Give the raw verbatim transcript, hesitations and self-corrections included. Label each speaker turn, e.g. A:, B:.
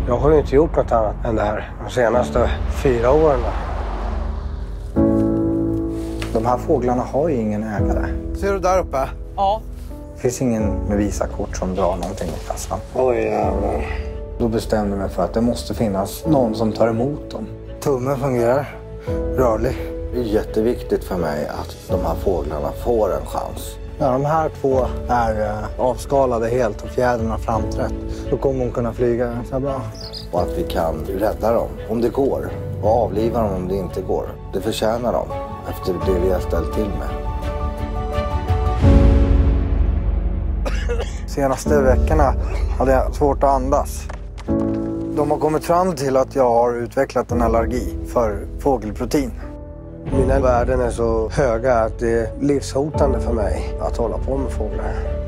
A: Jag har ju inte gjort något annat än det här de senaste fyra åren.
B: De här fåglarna har ju ingen ägare.
C: Ser du där uppe?
D: Ja.
B: Det finns ingen med Visakort som drar någonting i kassan.
A: Oj jävlar.
B: Då bestämde jag mig för att det måste finnas någon som tar emot dem.
C: Tummen fungerar. Rörlig.
E: Det är jätteviktigt för mig att de här fåglarna får en chans.
B: När de här två är eh, avskalade helt och fjädrarna framträtt, då kommer hon kunna flyga ganska bra.
E: Och att vi kan rädda dem om det går. Och avliva dem om det inte går. Det förtjänar de efter det vi har ställt till med.
B: Senaste veckorna hade jag svårt att andas. De har kommit fram till att jag har utvecklat en allergi för fågelprotein.
A: Mina värden är så höga att det är livshotande för mig att hålla på med fåglar.